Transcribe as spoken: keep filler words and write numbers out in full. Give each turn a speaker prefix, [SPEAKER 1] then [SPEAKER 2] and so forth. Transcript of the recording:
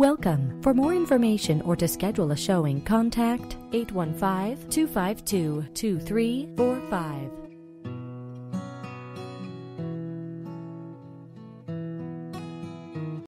[SPEAKER 1] Welcome. For more information or to schedule a showing, contact eight one five, two five two, two three four five.